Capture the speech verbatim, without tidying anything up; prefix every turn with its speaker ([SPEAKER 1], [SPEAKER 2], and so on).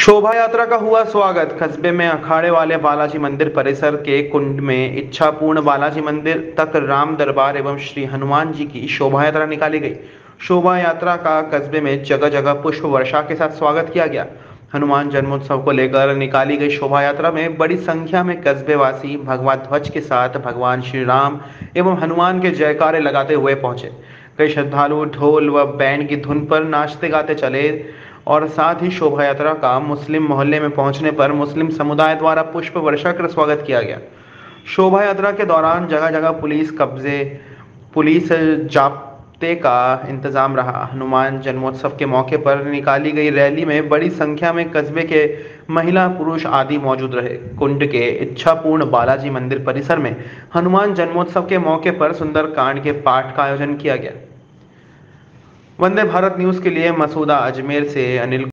[SPEAKER 1] शोभा यात्रा का हुआ स्वागत। कस्बे में अखाड़े वाले बालाजी मंदिर परिसर के कुंड में इच्छापूर्ण बालाजी मंदिर तक राम दरबार एवं श्री हनुमान जी की शोभा यात्रा निकाली गई। शोभा यात्रा का कस्बे में जगह जगह पुष्प वर्षा के साथ स्वागत किया गया। हनुमान जन्मोत्सव को लेकर निकाली गई शोभा यात्रा में बड़ी संख्या में कस्बे वासी भगवा ध्वज के साथ भगवान श्री राम एवं हनुमान के जयकारे लगाते हुए पहुंचे। कई श्रद्धालु ढोल व बैंड की धुन पर नाचते गाते चले और साथ ही शोभा यात्रा का मुस्लिम मोहल्ले में पहुंचने पर मुस्लिम समुदाय द्वारा पुष्प वर्षा कर स्वागत किया गया। शोभा यात्रा के दौरान जगह जगह पुलिस कब्जे पुलिस जाब्ते का इंतजाम रहा। हनुमान जन्मोत्सव के मौके पर निकाली गई रैली में बड़ी संख्या में कस्बे के महिला पुरुष आदि मौजूद रहे। कुंड के इच्छापूर्ण बालाजी मंदिर परिसर में हनुमान जन्मोत्सव के मौके पर सुंदरकांड के पाठ का आयोजन किया गया। वंदे भारत न्यूज के लिए मसूदा अजमेर से अनिल